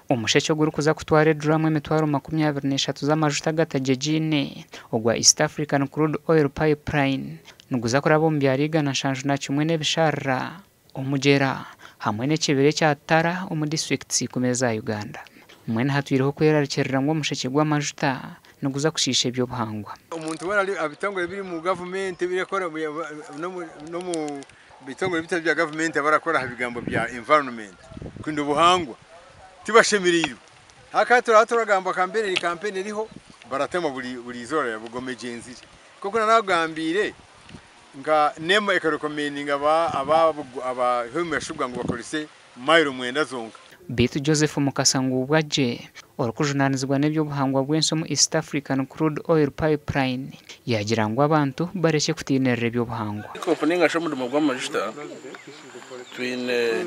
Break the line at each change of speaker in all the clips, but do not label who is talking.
Umusheke guri kuza kutwara drum emitwaro 23 z'amajuta gatajejine ogwa East African Crude Oil Pipeline nuguza kurabo mbyariga na shanju na kimwe n'ebishara omugera hamwe n'ekibere cya Tara omu districts kumeza Uganda mwene hatwiriho kwerarekerera ngo umusheke gw'amajuta nuguza kushisha ibyo buhangwa
umuntu wari abitangwe biri mu government birekora no mu bitangwe bitavya bya government barakora habigambo bya environment kwindi buhangwa tibashemiriro hakatora turagamba kambere campaign riho baratema buri zora ya bugome genzire koko nanagambire nga nema ekarecommending aba hemeshubwa ngo bakolise mayiro mwenda zonka
Bitu Joseph Mukasangu bwaje orukujunanizwa n'ebyo buhangwa bwenso mu East African Crude Oil Pipeline yagira ngo abantu bareke kutinerera ebyo buhangwa
company ngasho mu gw'amajuta twine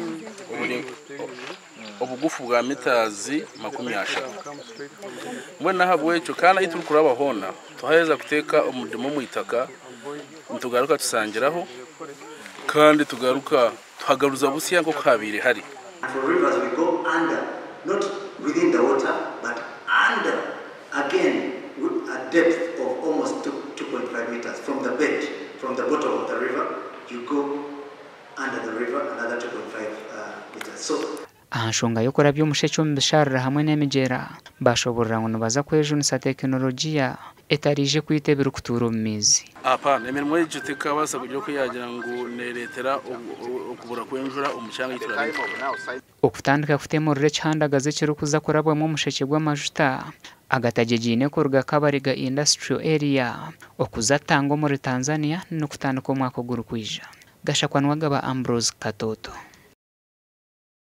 obugufu bwa mitazi 20 mbona habwe cyo kana ituru kurabahona tuhaheza guteka umudimo mu itaka tugaruka tusangiraho kandi tugaruka tuhagaruza busiya ngo kabire hari.
For rivers we go under, not within the water, but under, again, with a depth of almost 2.5 meters from the bed, from the bottom of the river, you go under the river another 2.5 meters. So
ahashonga yokora byo musheke mu bishara hamwe n'emigera bashobora ngo baza kwejunisa teknologiya etarije kwitebera kutura mu mizi
apana emirimo y'igiteka basa kujya kuyagira ngo neretera okubura kwenjura umucyanga yiturabika
okutandika kutemurire cyandagaze cyo kuza korabwamo umusheke gw'amajuta agatajejine kurga kabariga industrial area okuzatanga muri Tanzania no kutandika umwaka guru kwija gashakwanwaga ba Ambrose Katoto.